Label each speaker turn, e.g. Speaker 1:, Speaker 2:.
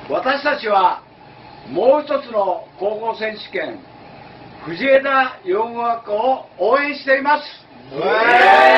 Speaker 1: 私たちはもう一つの高校選手権、藤枝養護学校を応援しています。